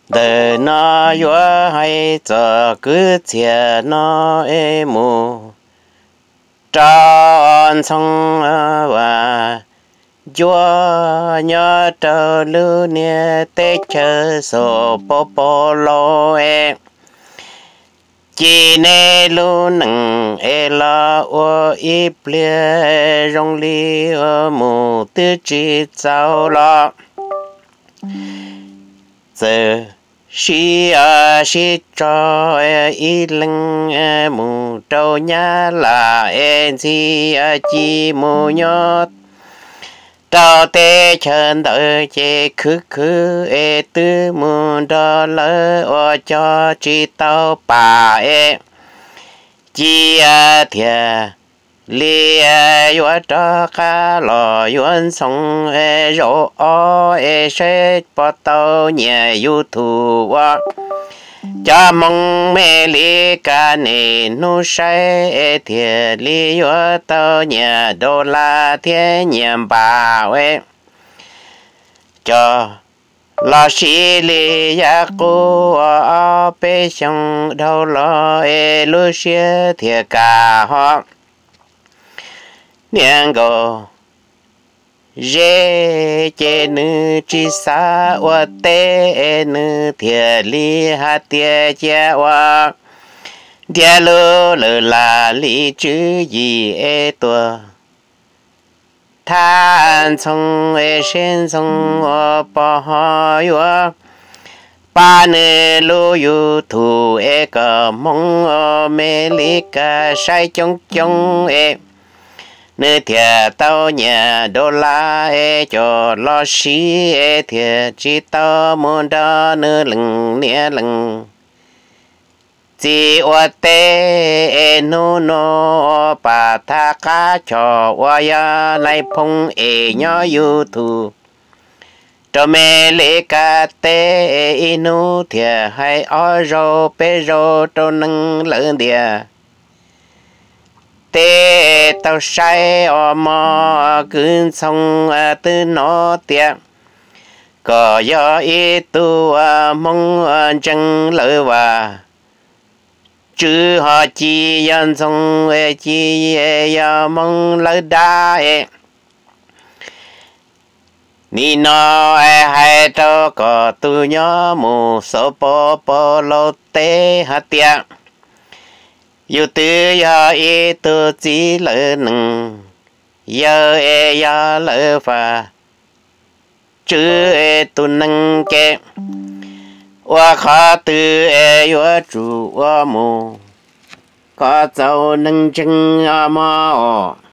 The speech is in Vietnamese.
đời nó yếu hay giờ cứ chia nó em mù tròn sông và chúa nhớ trơ lưu nia tê chờ sổ bố bố lô em chỉ nê lu nâng e la ô ít lia rong li ô mù tư chỉ sao lo giờ xí cho ý lưng mù trâu nhá là gì chi mù nhót trâu tê chân đợi chê khứ tư mù đo lỡ ô cho chi tao bà chi thìa li yo cho cá lò yuan sông rô sẽ bắt tàu nhà YouTube cho mong mẹ li cả nè nu sai thìa li yo tàu nhà đô la thiên nhầm bà cho lo xí li ya cô bê xong đâu lo lu xía thìa cả họ niang go je che nu chi sa wa te nu thia li ha tia cha wa dia lo la li chữ gì tua than song shen song pa ha yo pa ne lo yu thu ka mong me li ka sai chong chong nơi thìa tao nhà đô la cho lo xí thìa chỉ tao muốn đó nơi lưng nia lưng chỉ ở tê no bà tha cá cho ya này phong nhỏ YouTube cho mẹ lệ cá tê inu thìa hay ở rô bê rô cho nâng lớn địa tê tao say mò cứ xong từ nó tiệt có do ý tu mong chân lợi và chứ họ chỉ dân xong chỉ mong lợi đa ni nó hay cho có tu nhớ mù số bò lô tê hạt tiệt yêu tư ya e tu chỉ lỡ nâng ya ya lỡ và chữ tu nâng kê wa khá tư yo chủ wa mù có dấu nâng chân ma